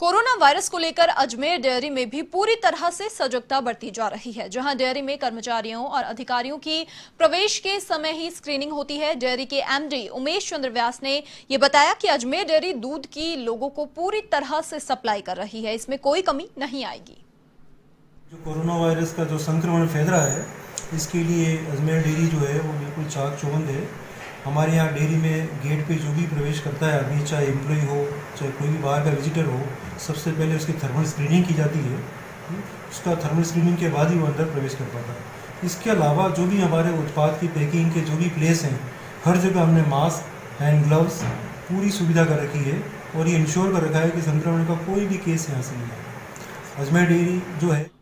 Corona virus को लेकर Ajmer dairy में भी पूरी तरह से सजगता बरती जा रही है। जहां डेयरी में कर्मचारियों और अधिकारियों की प्रवेश के समय ही स्क्रीनिंग होती है। डेयरी के एमडी उमेश चंद्र व्यास ने यह बताया कि अजमेर डेयरी दूध की लोगों को पूरी तरह से सप्लाई कर रही है, इसमें कोई कमी नहीं आएगी। जो कोरोना वायरस का जो संक्रमण फैल रहा है, इसके लिए अजमेर डेयरी जो है वो बिल्कुल चाक चौबंद है। हमारे यहाँ डेयरी में गेट पे जो भी प्रवेश करता है आदमी, चाहे एम्प्लॉय हो चाहे कोई भी बाहर का विजिटर हो, सबसे पहले उसकी थर्मल स्क्रीनिंग की जाती है। उसका थर्मल स्क्रीनिंग के बाद ही वो अंदर प्रवेश कर पाता है। इसके अलावा जो भी हमारे उत्पाद की पैकिंग के जो भी प्लेस हैं, हर जगह हमने मास्क, हैंड ग्लव्स पूरी सुविधा कर रखी है और ये इंश्योर कर रखा है कि संक्रमण का कोई भी केस यहाँ से नहीं है। अजमेर डेयरी जो है